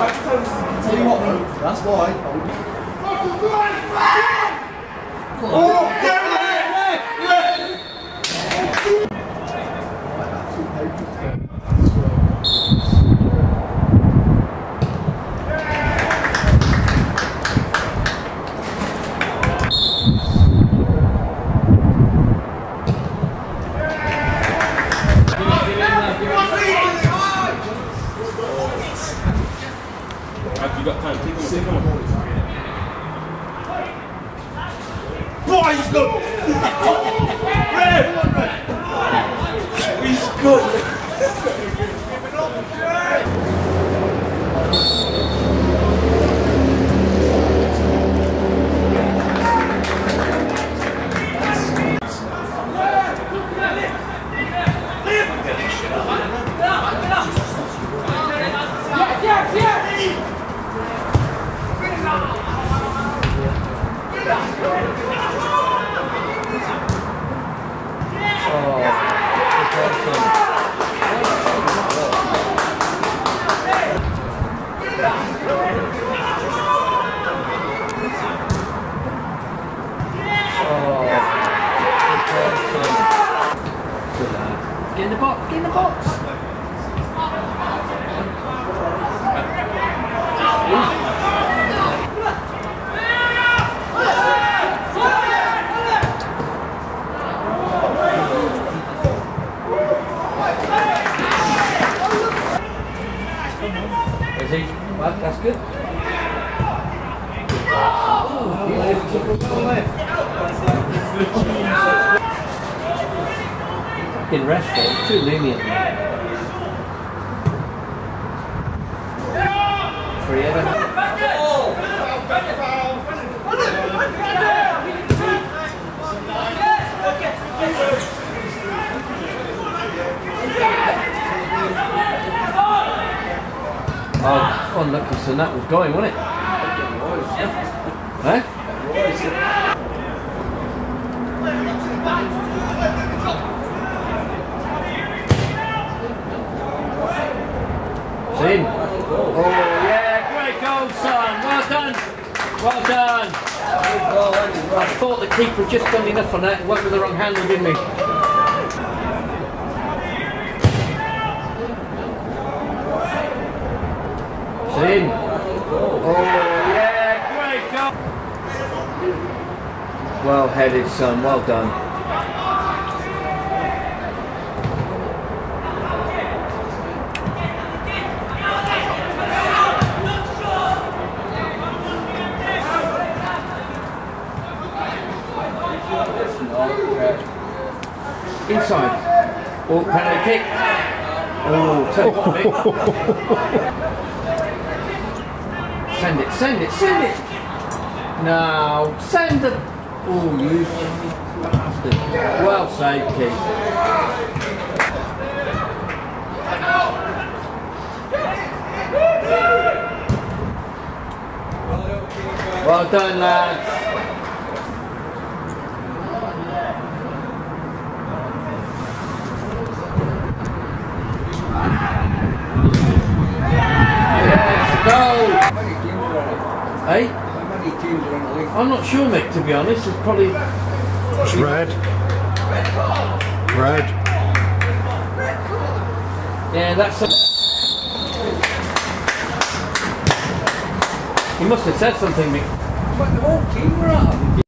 Tell you what, though, that's why. You got time. Take him on. Boy, he's good! Red! He's good! Get in the box, get in the box! Is he? Well, that's good. In restaurant, too lenient. Free ever. Oh, unlucky son, that was going, wasn't it? Huh? In. Oh yeah, great goal, son. Well done. Well done. I thought the keeper had just done enough on that. It went with the wrong handle, didn't he? It's in. Oh yeah, great goal. Well headed, son. Well done. Inside. Oh, penalty kick. Oh, take it. Send it, send it, send it. No, send it. Oh, you bastard. Well saved, Keith. Well done, lads. Hey? I'm not sure, Mick, to be honest. It's probably... It's red. Red. Yeah, that's... He must have said something, Mick. But the whole team were at him.